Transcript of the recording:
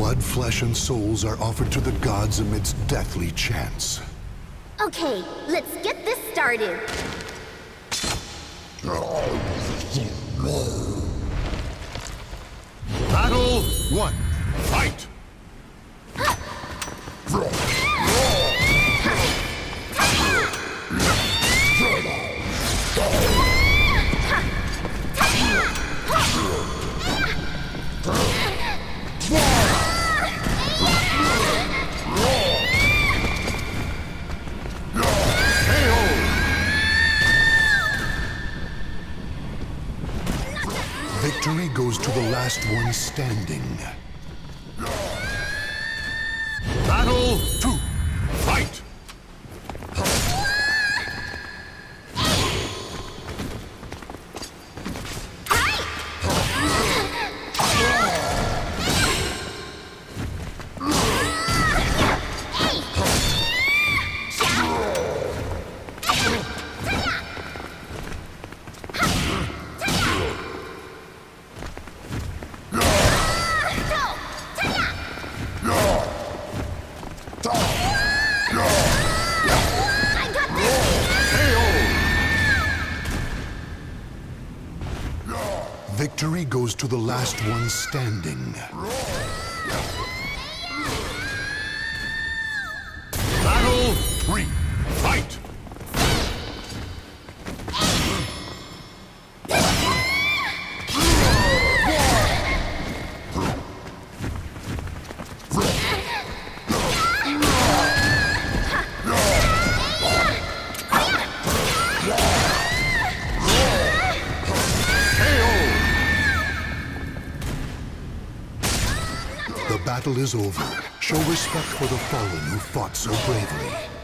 Blood, flesh, and souls are offered to the gods amidst deathly chants. Okay, let's get this started. Battle 1. Fight! Victory goes to the last one standing. Battle 2. Fight! Victory goes to the last one standing. Battle 3. Fight! The battle is over. Show respect for the fallen who fought so bravely.